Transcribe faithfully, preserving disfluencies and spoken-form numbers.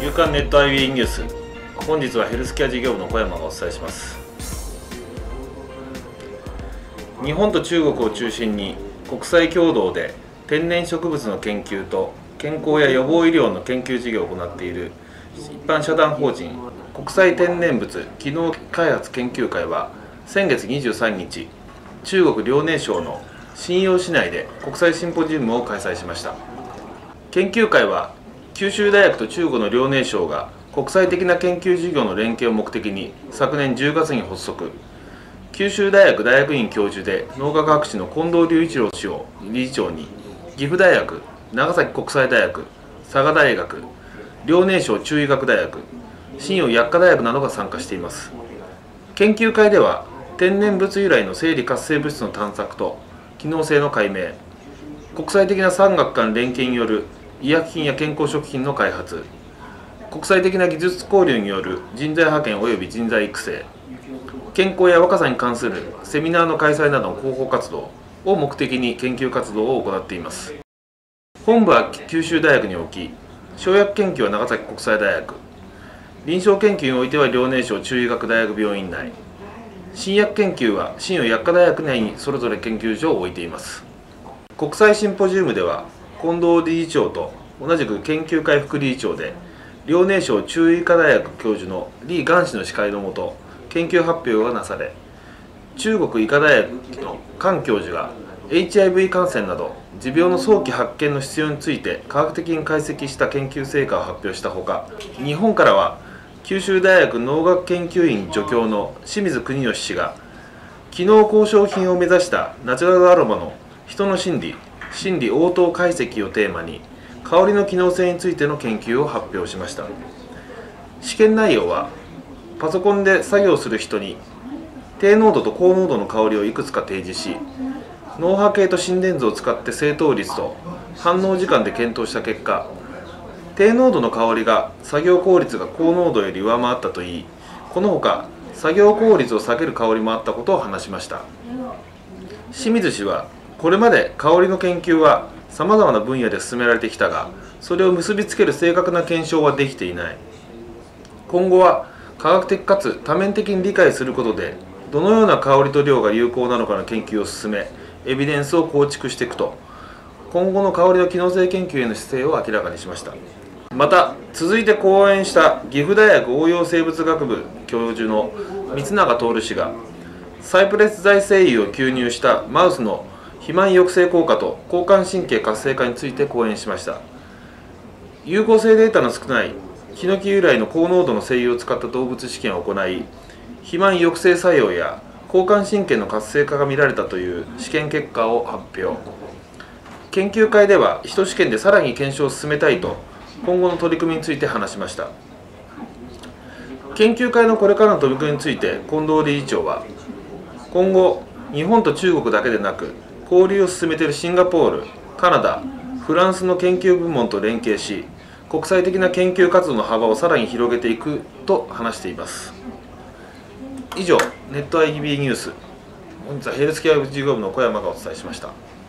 週刊ネット アイビー ニュース、本日はヘルスケア事業部の小山がお伝えします。日本と中国を中心に国際共同で天然植物の研究と健康や予防医療の研究事業を行っている一般社団法人国際天然物機能開発研究会は先月にじゅうさんにち、中国遼寧省の瀋陽市内で国際シンポジウムを開催しました。研究会は九州大学と中国の遼寧省が国際的な研究事業の連携を目的に昨年じゅうがつに発足。九州大学大学院教授で農学博士の近藤隆一郎氏を理事長に、岐阜大学、長崎国際大学、佐賀大学、遼寧省中医学大学、瀋陽薬科大学などが参加しています。研究会では天然物由来の生理活性物質の探索と機能性の解明、国際的な産学間連携による医薬品や健康食品の開発、国際的な技術交流による人材派遣及び人材育成、健康や若さに関するセミナーの開催などの広報活動を目的に研究活動を行っています。本部は九州大学に置き、生薬研究は長崎国際大学、臨床研究においては遼寧省中医学大学病院内、新薬研究は瀋陽薬科大学内にそれぞれ研究所を置いています。国際シンポジウムでは近藤理事長と同じく研究会副理事長で遼寧省中医科大学教授の李元氏の司会のもと研究発表がなされ、中国医科大学の菅教授が エイチアイブイ 感染など持病の早期発見の必要について科学的に解析した研究成果を発表したほか、日本からは九州大学農学研究院助教の清水邦義氏が機能交渉品を目指したナチュラルアロマの人の心理心理応答解析をテーマに香りの機能性についての研究を発表しました。試験内容はパソコンで作業する人に低濃度と高濃度の香りをいくつか提示し、脳波計と心電図を使って正答率と反応時間で検討した結果、低濃度の香りが作業効率が高濃度より上回ったといい、このほか作業効率を下げる香りもあったことを話しました。清水氏はこれまで香りの研究はさまざまな分野で進められてきたが、それを結びつける正確な検証はできていない。今後は科学的かつ多面的に理解することで、どのような香りと量が有効なのかの研究を進め、エビデンスを構築していくと、今後の香りの機能性研究への姿勢を明らかにしました。また、続いて講演した岐阜大学応用生物学部教授の光永徹氏が、サイプレス材精油を吸入したマウスの肥満抑制効果と交感神経活性化について講演しました。有効性データの少ないヒノキ由来の高濃度の精油を使った動物試験を行い、肥満抑制作用や交感神経の活性化が見られたという試験結果を発表。研究会ではヒト試験でさらに検証を進めたいと今後の取り組みについて話しました。研究会のこれからの取り組みについて近藤理事長は、今後日本と中国だけでなく交流を進めているシンガポール、カナダ、フランスの研究部門と連携し、国際的な研究活動の幅をさらに広げていくと話しています。以上、ネット アイビー ニュース、本日はヘルスケア事業部の小山がお伝えしました。